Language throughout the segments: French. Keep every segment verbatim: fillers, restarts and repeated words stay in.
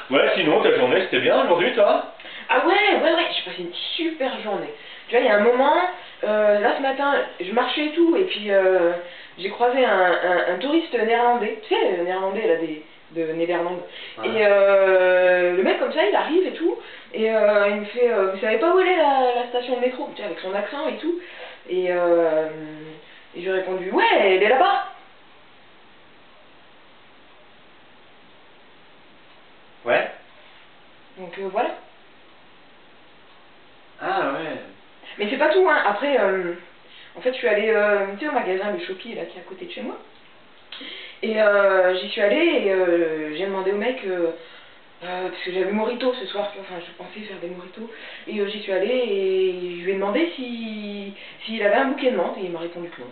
Ouais, sinon, ta journée, c'était bien aujourd'hui, toi? Ah ouais, ouais, ouais, j'ai passé une super journée. Tu vois, il y a un moment, euh, là ce matin, je marchais et tout, et puis euh, j'ai croisé un, un, un touriste néerlandais, tu sais, le néerlandais là, des, de Néderlande. Ouais. Et euh, le mec comme ça, il arrive et tout, et euh, il me fait, euh, vous savez pas où elle est la, la station de métro, tu sais, avec son accent et tout. Et, euh, et j'ai répondu, ouais, elle est là-bas. Ouais. Donc euh, voilà. Ah ouais. Mais c'est pas tout, hein. Après, euh, en fait, je suis allée euh, tu sais, au magasin, le Shopee, là, qui est à côté de chez moi. Et euh, j'y suis allée et euh, j'ai demandé au mec, euh, euh, parce que j'avais morito ce soir, enfin, je pensais faire des moritos. Et euh, j'y suis allée et je lui ai demandé si s'il avait un bouquet de menthe et il m'a répondu que non.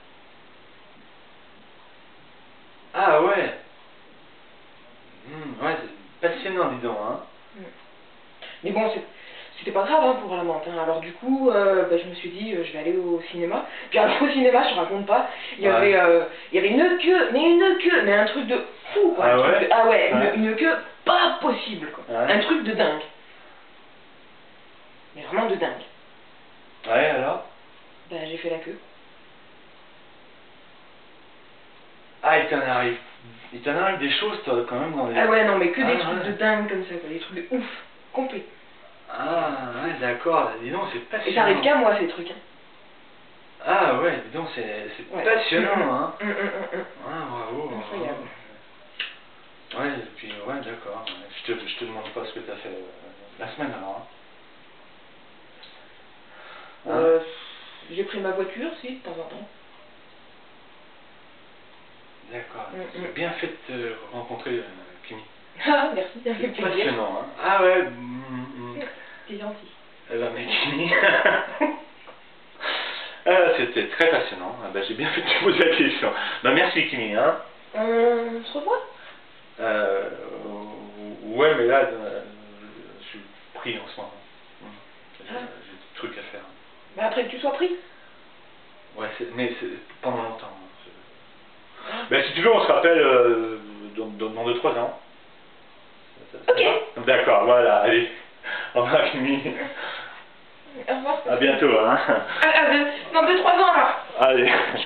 Ah ouais. Mmh, ouais, c'est passionnant, dis donc, hein. Mm. Mais bon, c'était pas grave hein, pour la menthe. Hein. Alors du coup, euh, bah, je me suis dit, euh, je vais aller au cinéma. Puis alors, au cinéma, je raconte pas, il y, ouais. avait, euh, il y avait une queue, mais une queue, mais un truc de fou, quoi. Ah ouais, de, ah ouais, ouais. Une, une queue pas possible, quoi. Ouais. Un truc de dingue. Mais vraiment de dingue. Ouais, alors? Bah, j'ai fait la queue. Ah, il t'en arrive, il t'en arrive des choses, toi, quand même, dans les... Ah ouais, non, mais que ah, des trucs ouais. de dingue comme ça, quoi. Des trucs de ouf, complet. Ah, ouais, d'accord, dis donc, c'est passionnant. Et ça arrive qu'à moi, ces trucs, hein. Ah ouais, dis donc, c'est ouais. passionnant, mmh, hein. Mmh, mmh, mmh. Ah, bravo. Incroyable. Ouais, et puis, ouais, d'accord. Je te, je te demande pas ce que tu as fait euh, la semaine, alors. Hein. Euh, J'ai pris ma voiture, si, de temps en temps. D'accord. Mmh, C'est mmh. bien fait de te rencontrer, euh, Kimi. Ah, merci, ça fait plaisir. plaisir. Passionnant, hein. Ah ouais. Mmh, mmh. T'es gentil. Eh ben, mais Kimi... ah, c'était très passionnant. Ah, ben, j'ai bien fait de te poser la question. Ben, merci, Kimi, hein. On se revoit? Euh... Ouais, mais là, euh, je suis pris en ce moment. J'ai ah. des trucs à faire. Mais après que tu sois pris? Ouais, mais c'est pendant longtemps. Ah. Ben, si tu veux, on se rappelle euh, dans, dans deux trois ans. Ça, ça, ok. D'accord, voilà, allez. Au revoir, Kimi. Au revoir. À bientôt, hein. À, à deux, dans deux trois ans, là. Allez.